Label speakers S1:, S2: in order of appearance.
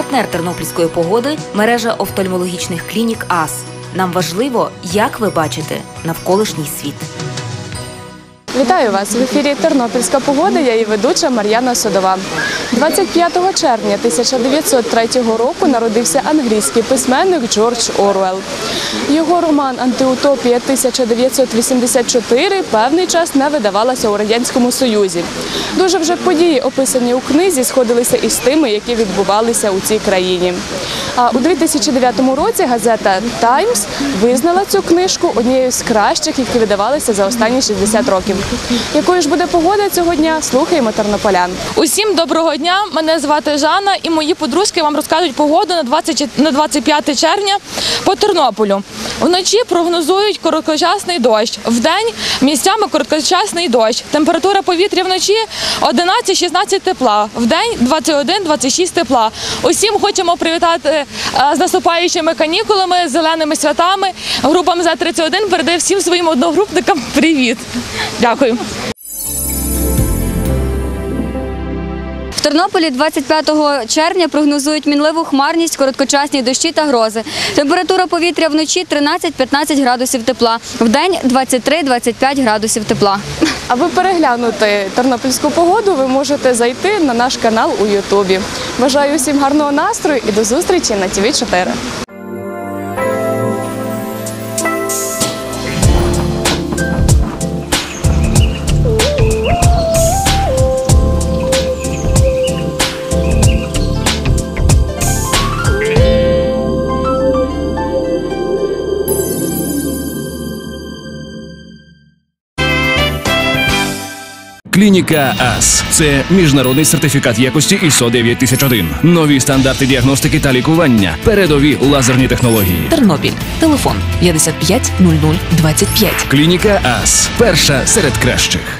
S1: Партнер тернопільської погоди – мережа офтальмологічних клінік АС. Нам важливо, як ви бачите навколишній світ.
S2: Вітаю вас! В ефірі «Тернопільська погода», я її ведуча Мар'яна Содова. 25 червня 1903 року народився англійський письменник Джордж Оруелл. Його роман «Антиутопія 1984» певний час не видавалася у Радянському Союзі. Дуже вже події, описані у книзі, сходилися із тими, які відбувалися у цій країні. А у 2009 році газета «Таймс» визнала цю книжку однією з кращих, які видавалися за останні 60 років. Якою ж буде погода цього дня, слухаємо тернополян.
S3: Усім доброго дня, мене звати Жанна і мої подружки вам розкажуть погоду на 25 червня по Тернополю. Вночі прогнозують короткочасний дощ, вдень місцями короткочасний дощ. Температура повітря вночі 11-16 тепла, вдень 21-26 тепла. Усім хочемо привітати з наступаючими канікулами, зеленими святами. Група МЗ-31 передає всім своїм одногрупникам привіт. Дякую.
S4: В Тернополі 25 червня прогнозують мінливу хмарність, короткочасні дощі та грози. Температура повітря вночі 13-15 градусів тепла, вдень 23-25 градусів тепла.
S2: Аби переглянути тернопільську погоду, ви можете зайти на наш канал у Ютубі. Бажаю усім гарного настрою і до зустрічі на ТВ4.
S5: Клініка АС – це міжнародний сертифікат якості ISO 9001. Нові стандарти діагностики та лікування. Передові лазерні технології.
S1: Тернопіль. Телефон 55 00 25.
S5: Клініка АС – перша серед кращих.